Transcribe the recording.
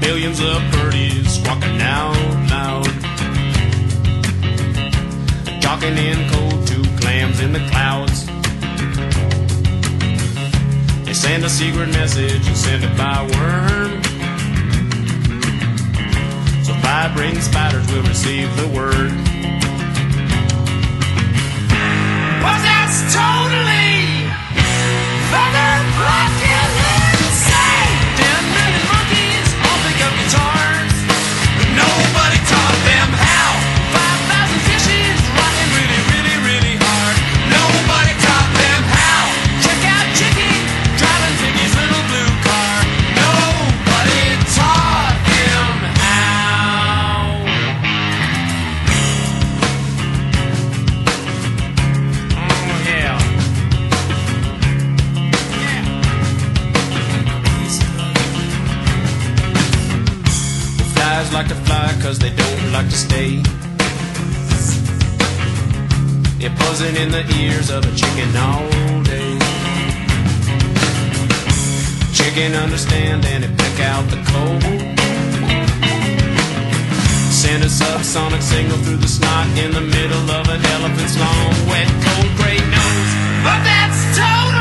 billions of birdies squawking out loud, talking in code to clams in the clouds. They send a secret message and send it by worm, so vibrating spiders will receive the word. Well, that's totally fucking Pluckn insane. 10 million monkeys all pick up guitars, but nobody taught them how. 5,000 fishes rocking really, really, really hard. Nobody taught them how. Check out Chicky driving Piggy's little blue car. Nobody taught them how. Oh yeah. Flies like to fly 'cause they don't like to stay. They're buzzing in the ears of a chicken all day. Chicken understand and it pick out the cold. Send a subsonic signal through the snot in the middle of an elephant's long, wet, cold, gray nose. But that's total